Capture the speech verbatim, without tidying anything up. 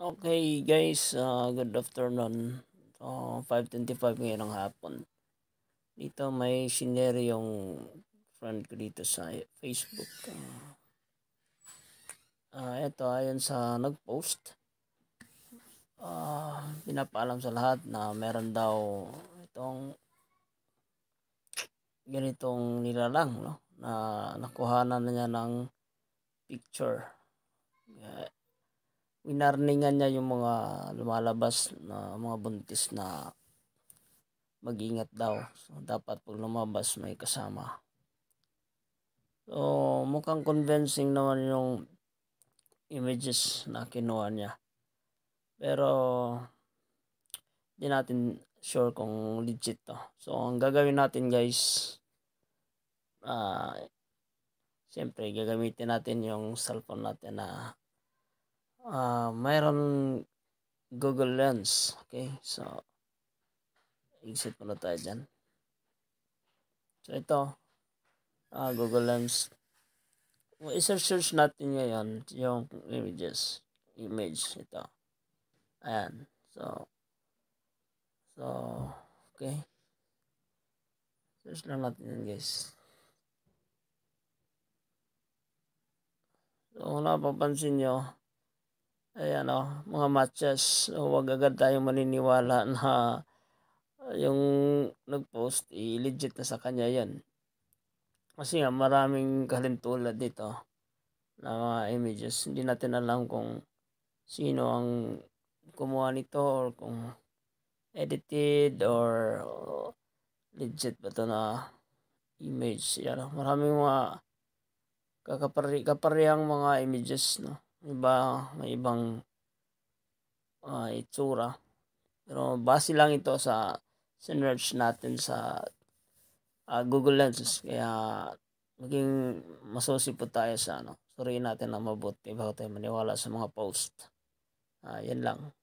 Okay guys, ah, good afternoon. So, five twenty-five ngayon ng hapon. Dito may shinare yung friend ko dito sa Facebook. Ah, ito ayon sa nag-post. Ah, pinapaalam sa lahat na meron daw itong ganitong nilalang, no? Na nakuhanan na niya ng picture. Uh, winarningan niya yung mga lumalabas na mga buntis na mag-ingat daw. So, dapat pag lumabas may kasama. So, mukhang convincing naman yung images na kinuha niya. Pero, di natin sure kung legit to. So, ang gagawin natin guys, uh, siyempre gagamitin natin yung cellphone natin na uh, mayroon Google Lens. Okay, so, exit muna tayo dyan. So, ito, uh, Google Lens. I-search natin ngayon yung images. Image ito. Ayan. So, so, okay. Search lang natin yan guys. So, kung napapansin nyo, ayan o, oh, mga matches. So, huwag agad tayong maniniwala na yung nag-post, i-legit na sa kanya yan. Kasi nga, maraming kalintulad dito na mga images. Hindi natin alam kung sino ang kumuha nito or kung edited or uh, legit ba ito na image. Yan, maraming mga kakapari kaparehang mga images, no. Iba, may ibang uh, itsura. Pero base lang ito sa search natin sa uh, Google Lenses. Kaya maging masusi po tayo sa ano. Suriin natin na mabuti bago tayo maniwala sa mga post. Uh, yan lang.